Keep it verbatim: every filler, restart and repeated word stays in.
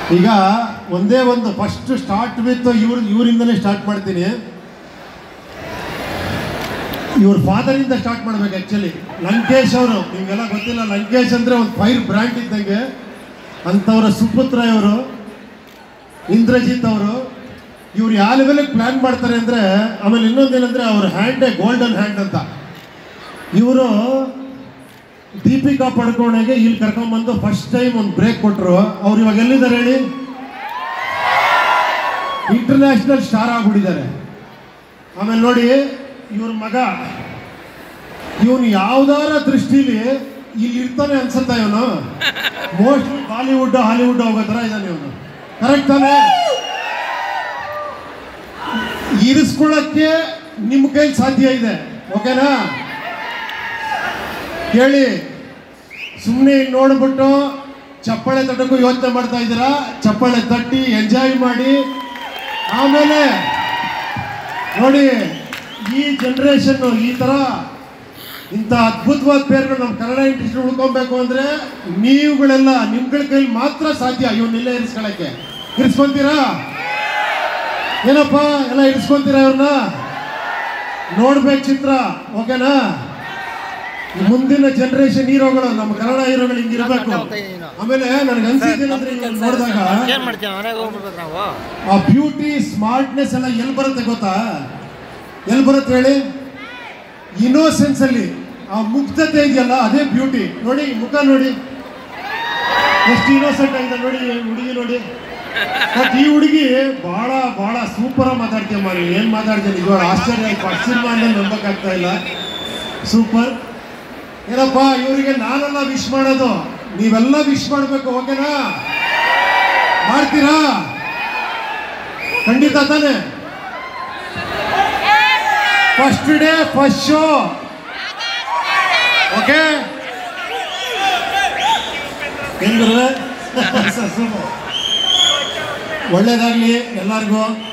ಈಗ ಒಂದೇ ಒಂದು ಫಸ್ಟ್ ಸ್ಟಾರ್ಟ್ ವಿತ್ ಇವ್ರ ಇವರಿಂದನೇ ಸ್ಟಾರ್ಟ್ ಮಾಡ್ತೀನಿ. ಇವ್ರ ಫಾದರಿಂದ ಸ್ಟಾರ್ಟ್ ಮಾಡ್ಬೇಕು. ಆ್ಯಕ್ಚುಲಿ ಲಂಕೇಶ್ ಅವರು, ನಿಮಗೆಲ್ಲ ಗೊತ್ತಿಲ್ಲ, ಲಂಕೇಶ್ ಅಂದರೆ ಒಂದು ಫೈರ್ ಬ್ರ್ಯಾಂಡ್ ಇದ್ದಂಗೆ. ಅಂಥವರ ಸುಪುತ್ರ ಇವರು ಇಂದ್ರಜಿತ್ ಅವರು. ಇವ್ರು ಯಾವ ಲೆವೆಲಿಗೆ ಪ್ಲ್ಯಾನ್ ಮಾಡ್ತಾರೆ ಅಂದರೆ, ಆಮೇಲೆ ಇನ್ನೊಂದೇನೆಂದರೆ ಅವ್ರ ಹ್ಯಾಂಡೇ ಗೋಲ್ಡನ್ ಹ್ಯಾಂಡ್ ಅಂತ. ಇವರು ದೀಪಿಕಾ ಪಡ್ಕೋಣೆಗೆ ಇಲ್ಲಿ ಕರ್ಕೊಂಡ್ಬಂದು ಫಸ್ಟ್ ಟೈಮ್ ಒಂದು ಬ್ರೇಕ್ ಕೊಟ್ಟರು. ಅವ್ರು ಇವಾಗ ಎಲ್ಲಿದ್ದಾರೆ ಹೇಳಿ? ಇಂಟರ್ನ್ಯಾಷನಲ್ ಸ್ಟಾರ್ ಆಗಿಬಿಟ್ಟಿದ್ದಾರೆ. ಆಮೇಲೆ ನೋಡಿ ಇವ್ರ ಮಗ, ಇವನು ಯಾವ್ದಾರ ದೃಷ್ಟಿಲಿ ಇಲ್ಲಿ ಇರ್ತಾನೆ ಅನ್ಸುತ್ತಾ? ಇವನು ಮೋಸ್ಟ್ ಬಾಲಿವುಡ್ ಹಾಲಿವುಡ್ ಹೋಗೋ ಥರ ಇದ್ದಾನೆ ಇವನು. ಕರೆಕ್ಟ್ ತಾನೆ? ಇರಿಸ್ಕೊಳ್ಳೋಕ್ಕೆ ನಿಮ್ಮ ಕೈಲಿ ಸಾಧ್ಯ ಇದೆ. ಓಕೆನಾ? ಕೇಳಿ, ಸುಮ್ಮನೆ ನೋಡ್ಬಿಟ್ಟು ಚಪ್ಪಾಳೆ ತಟ್ಟಕ್ಕೂ ಯೋಚನೆ ಮಾಡ್ತಾ ಇದ್ದೀರಾ. ಚಪ್ಪಾಳೆ ತಟ್ಟಿ ಎಂಜಾಯ್ ಮಾಡಿ. ಆಮೇಲೆ ನೋಡಿ, ಈ ಜನ್ರೇಷನ್ನು ಈ ಥರ ಇಂಥ ಅದ್ಭುತವಾದ ಪೇರುಗಳು ನಮ್ಮ ಕನ್ನಡ ಇಂಡಸ್ಟ್ರಿ ಉಳ್ಕೊಬೇಕು ಅಂದರೆ ನೀವುಗಳೆಲ್ಲ ನಿಮ್ಗಳ ಕೈಲಿ ಮಾತ್ರ ಸಾಧ್ಯ. ಇವನ್ನೆಲ್ಲ ಇರಿಸ್ಕೊಳ್ಳೋಕ್ಕೆ. ಇರಿಸ್ಕೊಂತೀರಾ? ಏನಪ್ಪ ಎಲ್ಲ ಇರಿಸ್ಕೊಂತೀರಾ? ಇವ್ರನ್ನ ನೋಡ್ಬೇಕು ಚಿತ್ರ. ಓಕೆನಾ? ಮುಂದಿನ ಜನರೇಷನ್ ಹೀರೋಗಳು, ನಮ್ಮ ಕನ್ನಡ ಹೀರೋಗಳು ಹಿಂಗಿರ್ಬೇಕು. ಆಮೇಲೆ ನನಗೆ ಅನ್ಸಿದ್ದೇನಂದ್ರೆ ನೋಡಿದಾಗ ಆ ಬ್ಯೂಟಿ ಸ್ಮಾರ್ಟ್ನೆಸ್ ಎಲ್ಲ ಎಲ್ಲಿ ಬರುತ್ತೆ ಗೊತ್ತಾ? ಎಲ್ಲಿ ಬರುತ್ತೆ ಹೇಳಿ? ಇನ್ನೋಸೆನ್ಸ್ ಅಲ್ಲಿ ಆ ಮುಗ್ಧತೆ ಇದೆಯಲ್ಲ, ಅದೇ ಬ್ಯೂಟಿ. ನೋಡಿ ಮುಖ ನೋಡಿ ಎಷ್ಟು ಇನ್ನೋಸೆಂಟ್ ಆಗಿದೆ ನೋಡಿ ಹುಡುಗಿ ನೋಡಿ. ಬಟ್ ಈ ಹುಡುಗಿ ಬಹಳ ಬಹಳ ಸೂಪರ್ ಆಗಿ ಮಾತಾಡ್ತೀಯಮ್ಮ. ನೀನು ಏನು ಮಾತಾಡ್ತೀನಿ ಇವಾಗ ಆಶ್ಚರ್ಯ ಆಯ್ತು. ಫಸ್ಟ್ ಸಿನಿಮಾ ಅಂದ್ರೆ ನಂಬಕ್ಕಾಗ್ತಾ ಇಲ್ಲ. ಸೂಪರ್. ಏನಪ್ಪ, ಇವರಿಗೆ ನಾನೆಲ್ಲ ವಿಶ್ ಮಾಡೋದು, ನೀವೆಲ್ಲ ವಿಶ್ ಮಾಡಬೇಕು. ಓಕೆನಾ? ಮಾಡ್ತೀರಾ? ಖಂಡಿತ ತಾನೆ? First day first show. Okay, ಹೆಂಗ್ರೆ? ಒಳ್ಳೇದಾಗ್ಲಿ ಎಲ್ಲರಿಗೂ.